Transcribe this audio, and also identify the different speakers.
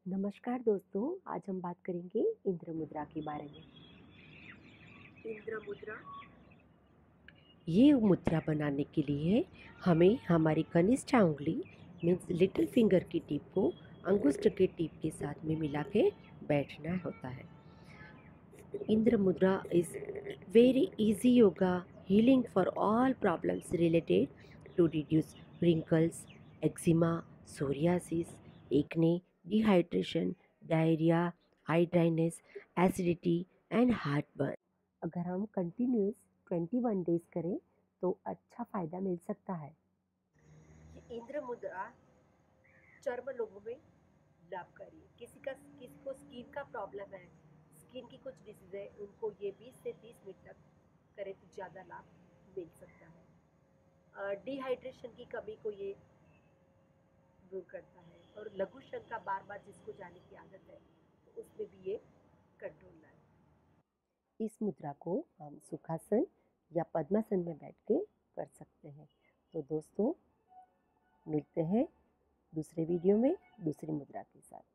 Speaker 1: नमस्कार दोस्तों, आज हम बात करेंगे इंद्र मुद्रा के बारे में। इंद्र मुद्रा, ये मुद्रा बनाने के लिए हमें हमारी कनिष्ठ उंगली मीन्स लिटिल फिंगर की टिप को अंगुष्ठ के टिप के साथ में मिला के बैठना होता है। Indra mudra is very easy yoga healing for all problems related to reduce wrinkles, eczema, psoriasis, acne, dehydration, diarrhea, eye dryness, acidity and heartburn। अगर हम कंटिन्यूस 21 डेज करें तो अच्छा फायदा मिल सकता है। इंद्र मुद्रा चर्म लोगों में लाभकारी है। किसी को स्किन का प्रॉब्लम है, स्किन की कुछ डिजीज है, उनको ये 20 से 30 मिनट तक करें तो ज़्यादा लाभ मिल सकता है। डिहाइड्रेशन की कमी को ये दूर करता है और लघु शंका बार बार जिसको जाने की आदत है तो उसमें भी ये कंट्रोल लाए। इस मुद्रा को हम सुखासन या पद्मासन में बैठ के कर सकते हैं। तो दोस्तों, मिलते हैं दूसरे वीडियो में दूसरी मुद्रा के साथ।